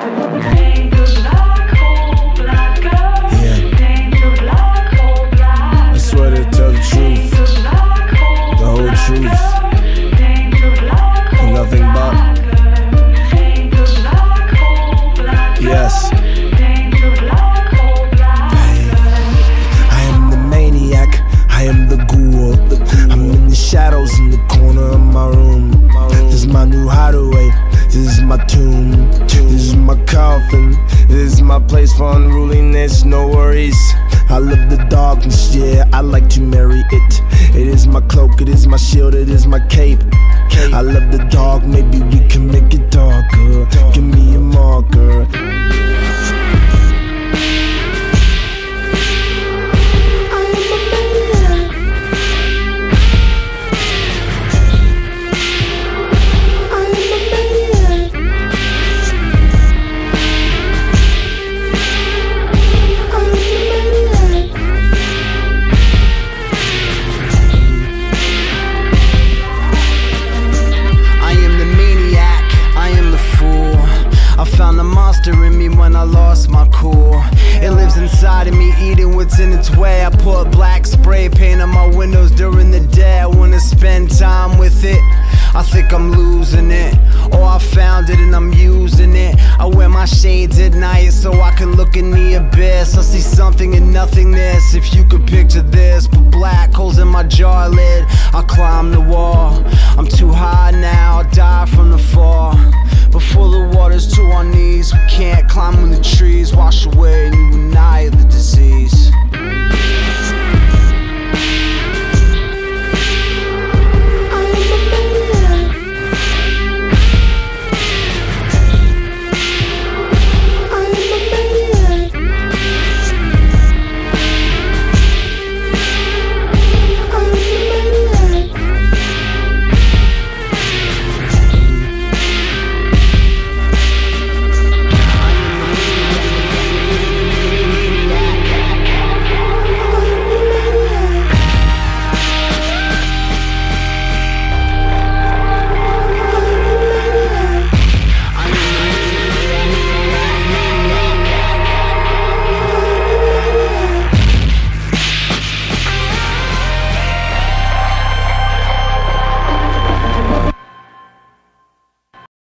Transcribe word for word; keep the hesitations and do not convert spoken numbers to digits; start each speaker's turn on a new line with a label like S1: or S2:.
S1: Place for unruliness, no worries. I love the darkness, yeah, I like to marry it. It is my cloak, it is my shield, it is my cape. I love the dark, maybe we can make it darker. Give me a marker. In me when I lost my cool. It lives inside of me, eating what's in its way. I put black spray paint on my windows during the day. I wanna spend time with it. I think I'm losing it, or I found it and I'm using it. I wear my shades at night so I can look in the abyss. I see something in nothingness, if you could picture this. Put black holes in my jar lid, I climb the wall. I'm too high now, I'll die from the fall. Before the water's to our knees, we can't climb when the trees wash away and you and I are the disease.